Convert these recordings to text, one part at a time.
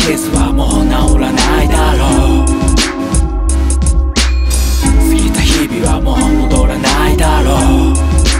傷はもう治らないだろう。過ぎた日々はもう戻らないだろう。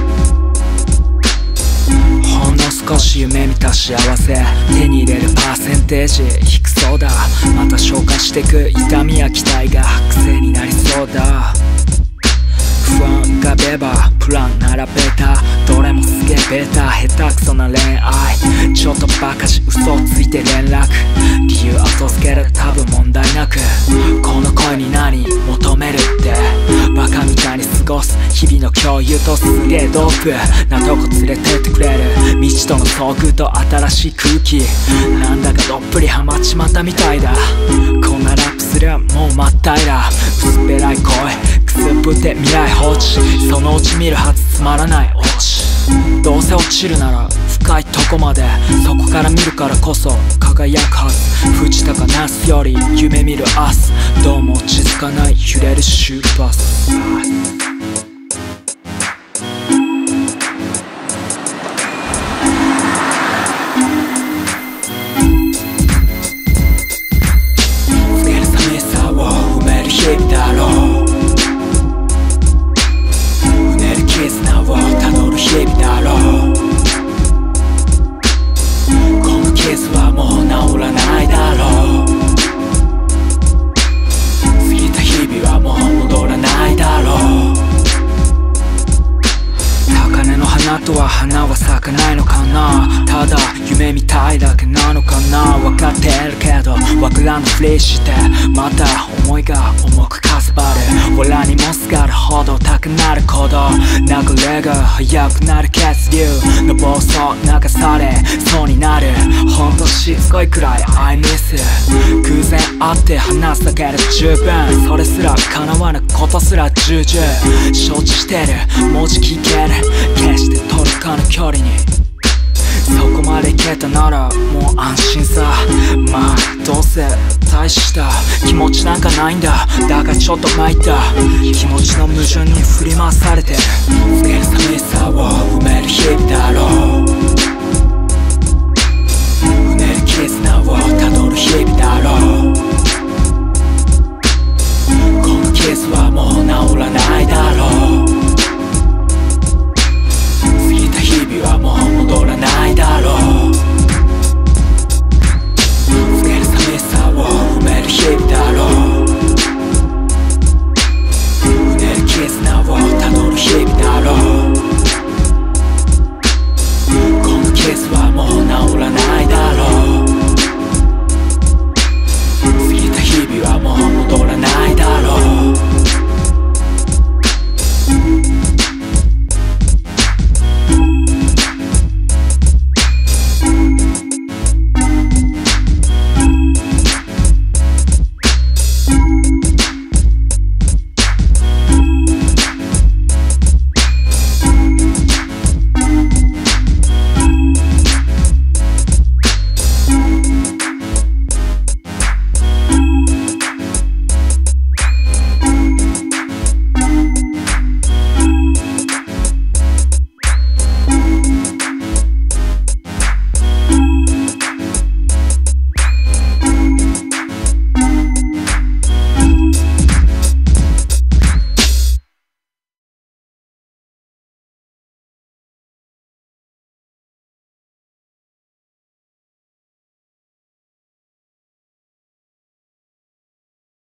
ほんの少し夢見た幸せ手に入れるパーセンテージ低そうだ。また消化してく痛みや期待が癖になりそうだ。不安浮かべばプラン並べた、どれもすげえベタ下手くそな恋愛、ちょっとバカし嘘ついて連絡、理由後付けで多分問題なく、この恋に何求めるってバカみたいに過ごす日々の共有とすげえドープなとこ連れてってくれる未知との遭遇と新しい空気、なんだかどっぷりハマっちまったみたいだ。こんなラップすりゃもう真っ平ら、薄っぺらい声くすぶって未来放置、そのうち見るはずつまらないオチ。どうせ落ちるなら深いとこまで、そこから見るからこそ輝くはず。藤高なすより夢見る明日、どうも落ち着かない揺れる周波数。あとは花は咲かないのかな、ただ夢みたいだけなのかな。分かってるけどわからんふりしてまた思いが重くかさばる。藁にもすがるほど高なる鼓動、流れが速くなる血流の暴走流されそうになる。ほんとしつこいくらい I miss you、 偶然会って話すだけで十分、それすら叶わぬことすら重々承知してる。文字聞ける決して遠くかの距離に、そこまで行けたならもう安心さ。まあどうせ大した気持ちなんかないんだ、だがちょっと参った。気持ちの矛盾に振り回されてる、つける寂しさを埋める日々だろう。うねる絆をたどる日